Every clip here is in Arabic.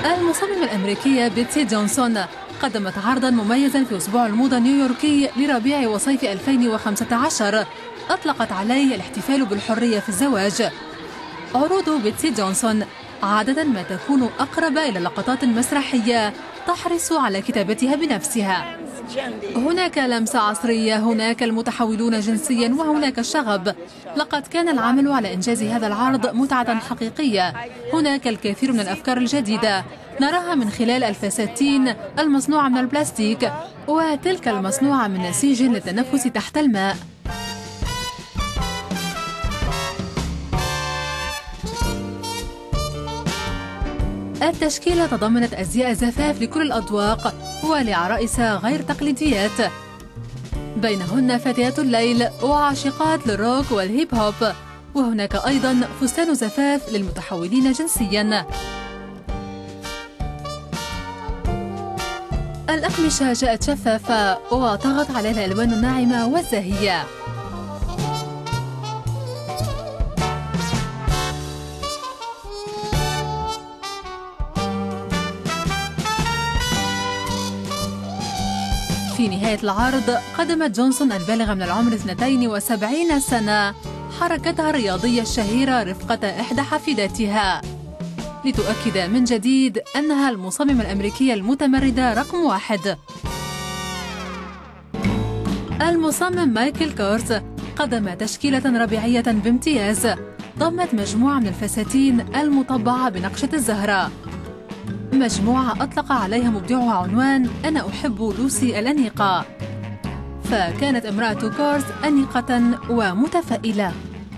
المصممة الأمريكية بيتسي جونسون قدمت عرضاً مميزاً في أسبوع الموضة النيويوركي لربيع وصيف 2015 أطلقت عليه الاحتفال بالحرية في الزواج. عروض بيتسي جونسون عادة ما تكون أقرب إلى لقطات مسرحية تحرص على كتابتها بنفسها. هناك لمسة عصرية، هناك المتحولون جنسيا، وهناك الشغب. لقد كان العمل على إنجاز هذا العرض متعة حقيقية. هناك الكثير من الأفكار الجديدة نراها من خلال الفساتين المصنوعة من البلاستيك وتلك المصنوعة من نسيج للتنفس تحت الماء. التشكيلة تضمنت أزياء زفاف لكل الأذواق ولعرائس غير تقليديات، بينهن فتيات الليل وعاشقات للروك والهيب هوب، وهناك أيضا فستان زفاف للمتحولين جنسيا. الأقمشة جاءت شفافة وطغت عليها الألوان الناعمة والزاهية. في نهاية العرض قدمت جونسون البالغة من العمر 72 سنة حركتها الرياضية الشهيرة رفقة إحدى حفيداتها لتؤكد من جديد أنها المصممة الأمريكية المتمردة رقم 1. المصمم مايكل كورس قدم تشكيلة ربيعية بامتياز ضمت مجموعة من الفساتين المطبعة بنقشة الزهرة، مجموعة أطلق عليها مبدعها عنوان أنا أحب لوسي الأنيقة، فكانت امرأة كورس أنيقة ومتفائلة.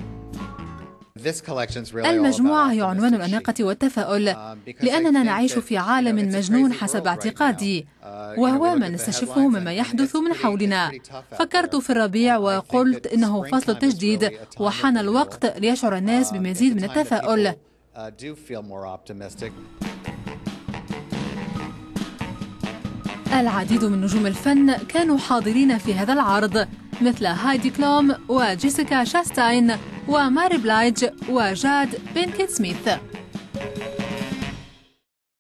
المجموعة هي عنوان الأناقة والتفاؤل، لأننا نعيش في عالم مجنون حسب اعتقادي، وهو ما نستشفه مما يحدث من حولنا. فكرت في الربيع وقلت إنه فصل التجديد وحان الوقت ليشعر الناس بمزيد من التفاؤل. العديد من نجوم الفن كانوا حاضرين في هذا العرض مثل هايدي كلوم وجيسيكا شاستاين وماري بلايج وجاد بينكيت سميث.